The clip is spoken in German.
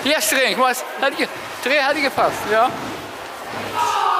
Jetzt drehen, guck mal, dreh hat die gepasst, ja.